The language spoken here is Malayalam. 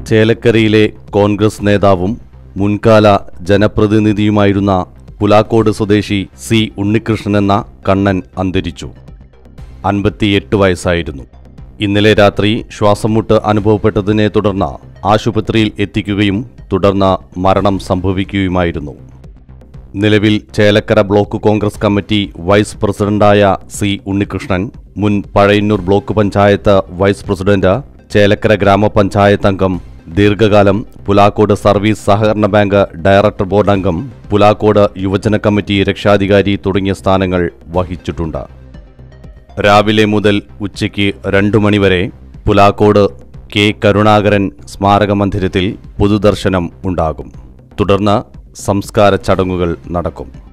ചേലക്കരയിലെ കോൺഗ്രസ് നേതാവും മുൻകാല ജനപ്രതിനിധിയുമായിരുന്ന പുലാക്കോട് സ്വദേശി സി ഉണ്ണികൃഷ്ണൻ എന്ന കണ്ണൻ അന്തരിച്ചു. 58 വയസ്സായിരുന്നു. ഇന്നലെ രാത്രി ശ്വാസംമുട്ട് അനുഭവപ്പെട്ടതിനെ തുടർന്ന് ആശുപത്രിയിൽ എത്തിക്കുകയും തുടർന്ന് മരണം സംഭവിക്കുകയുമായിരുന്നു. നിലവിൽ Chelakkara block Congress committee vice പ്രസിഡന്റായ സി ഉണ്ണികൃഷ്ണൻ മുൻ Pazhayannur block panchayat vice president, Chelakkara ഗ്രാമപഞ്ചായത്ത് അംഗം, ദീർഘകാലം പുലാക്കോട് സർവീസ് സഹകരണ ബാങ്ക് ഡയറക്ടർ ബോർഡ് അംഗം, പുലാക്കോട് യുവജന കമ്മിറ്റി രക്ഷാധികാരി തുടങ്ങിയ സ്ഥാനങ്ങൾ വഹിച്ചിട്ടുണ്ട്. രാവിലെ മുതൽ ഉച്ചയ്ക്ക് 2 മണിവരെ പുലാക്കോട് കെ കരുണാകരൻ സ്മാരക മന്ദിരത്തിൽ പൊതുദർശനം ഉണ്ടാകും. തുടർന്ന് സംസ്കാര ചടങ്ങുകൾ നടക്കും.